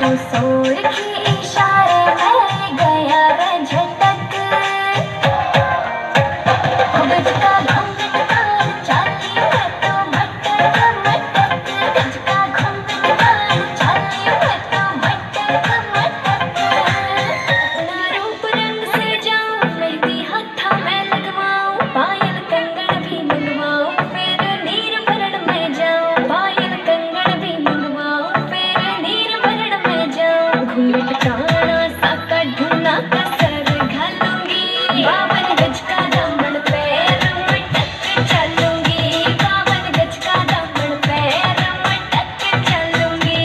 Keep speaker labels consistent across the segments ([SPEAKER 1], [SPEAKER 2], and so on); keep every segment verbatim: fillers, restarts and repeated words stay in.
[SPEAKER 1] सोर की इशारे में गया रे झटक। गज का घूंघट कान चाली मैं तो मटक मटक। गज का घूंघट कान चाली मैं तो मटक मटक। अपना रूप रंग से जाऊं मेहंदी हाथा मैं लगवाऊं। पायल कंगन भी मंगवाऊं फिर नीर भरण में जाऊं। पायल कंगन भी मंगवाऊं फिर नीर भरण में जाऊं। घूंघट काना सा का ढूंढना कसर घालूंगी। बावन गज का दामन पैर मटक चलूंगी। बावन गज का दामन पैर मटक चलूंगी।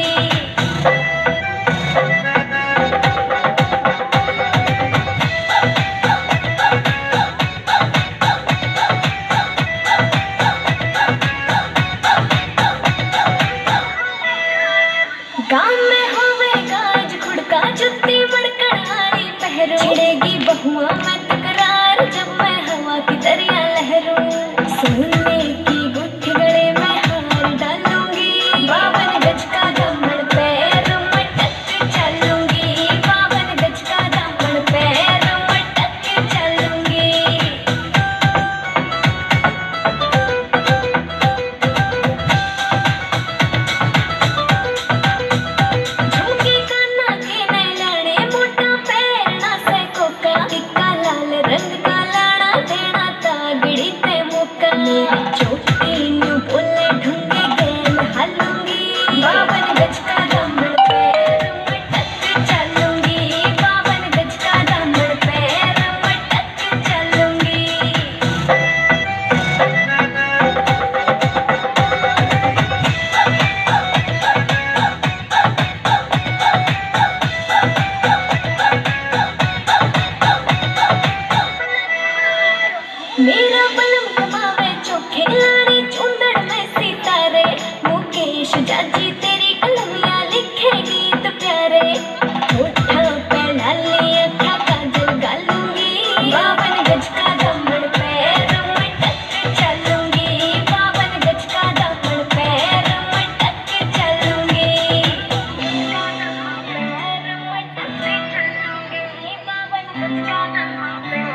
[SPEAKER 1] गाँव में होवेगा आज खुड़का जुत्ती मड़कड़ानी पहरो। छिड़ेगी बहुआ में तकरार जब मैं हवा की दरिया लहरूं। सोने की गुत्थी गले में हार डालूंगी। बावन गज का दामन पैर मटक चलूंगी। बावन गज का दामन पैर मटक चलूंगी। झुमके काना के नैलाने मोटा पैरना से कोका। टिक्का लाल रंग का लाड़ा देना तागड़ी ते मुक्का। मेरी चोटी न्यू बोले ढूंढे गैल हालूंगी। बावन गज का दामन पैर मटक चलूंगी। बावन गज का दामन पैर मटक चलूंगी। मेरा बलम कमावे चोखे लाड़े चुंदड़ में सितारे। मुकेश जाजी तेरी कलमियां लिखे गीत प्यारे। होठा पे लाली अखा काजल गालूंगी। बावन गज का दामन पैर मटक चलूंगी। बावन गज का दामन पैर मटक चलूंगी। बावन गज का दामन पैर